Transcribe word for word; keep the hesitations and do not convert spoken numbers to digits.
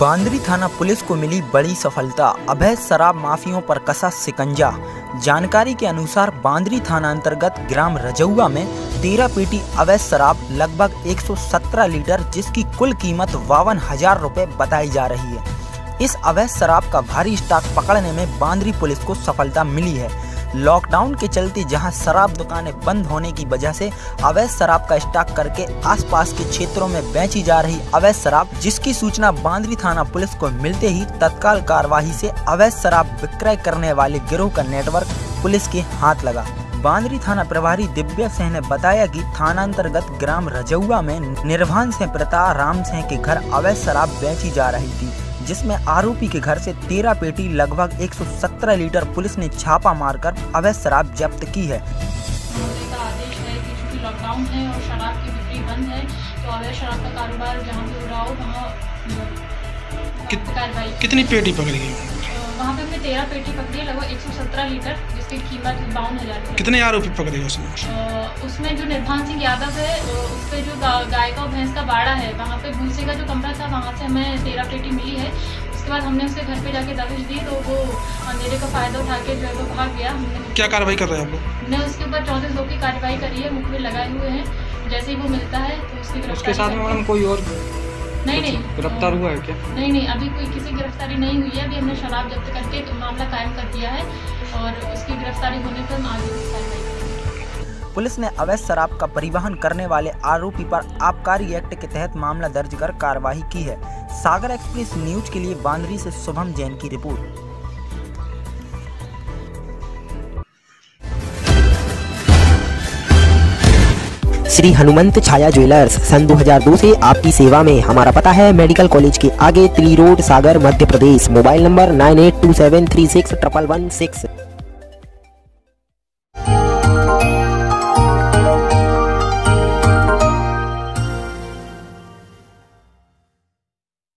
बांद्री थाना पुलिस को मिली बड़ी सफलता, अवैध शराब माफियों पर कसा शिकंजा। जानकारी के अनुसार बांद्री थाना अंतर्गत ग्राम रजौआ में तेरह पेटी अवैध शराब लगभग एक सौ सत्रह लीटर, जिसकी कुल कीमत बावन हजार रुपये बताई जा रही है। इस अवैध शराब का भारी स्टॉक पकड़ने में बांद्री पुलिस को सफलता मिली है। लॉकडाउन के चलते जहां शराब दुकानें बंद होने की वजह से अवैध शराब का स्टॉक करके आसपास के क्षेत्रों में बेची जा रही अवैध शराब, जिसकी सूचना बांद्री थाना पुलिस को मिलते ही तत्काल कार्यवाही से अवैध शराब विक्रय करने वाले गिरोह का नेटवर्क पुलिस के हाथ लगा। बांद्री थाना प्रभारी दिव्या सिंह ने बताया कि थाना अंतर्गत ग्राम रजौआ में निर्भान सिंह प्रताप राम सिंह के घर अवैध शराब बेची जा रही थी, जिसमें आरोपी के घर से तेरह पेटी लगभग एक सौ सत्रह लीटर पुलिस ने छापा मारकर अवैध शराब जब्त की है। का आदेश है कि चूंकि लॉकडाउन है और शराब की बिक्री बंद है, तो अवैध शराब का कारोबार जहाँ पे हो रहा हो वहाँ कार्रवाई। कितनी पेटी पकड़ी गई? वहाँ पे हमने तेरह पेटी पकड़ी है, लगभग एक सौ सत्रह लीटर, जिसकी कीमत बावन हजार। कितने आरोपी पकड़े गए उसमें? उसमें जो निर्भान सिंह यादव है, उस पर जो गाय का और भैंस का बाड़ा है, वहाँ पे भूसे का जो कमरा था, वहाँ से हमें तेरह पेटी मिली है। उसके बाद हमने उसके घर पे जाके दबिश दी, तो वो अंधेरे का फायदा उठा के जो है वो भाग गया। हमने क्या कार्रवाई कर रहे हैं आप लोग? हमने उसके ऊपर चौंतीस लोग की कार्रवाई करी है, मुखबिर लगाए हुए हैं। जैसे ही वो मिलता है तो उसकी उसके साथ में मैडम कोई और नहीं नहीं गिरफ्तार हुआ है क्या? नहीं नहीं अभी कोई किसी गिरफ्तारी नहीं हुई है। अभी हमने शराब जब्त करके तो मामला कायम कर दिया है और उसकी गिरफ्तारी होने पर हम आगे कार्रवाई करेंगे। पुलिस ने अवैध शराब का परिवहन करने वाले आरोपी पर आबकारी एक्ट के तहत मामला दर्ज कर कार्रवाई की है। सागर एक्सप्रेस न्यूज के लिए बांद्री से शुभम जैन की रिपोर्ट। श्री हनुमंत छाया ज्वेलर्स सन दो हज़ार दो से आपकी सेवा में। हमारा पता है मेडिकल कॉलेज के आगे, Tili road, Sagar, Madhya Pradesh. Mobile number nine eight two seven three six triple one six.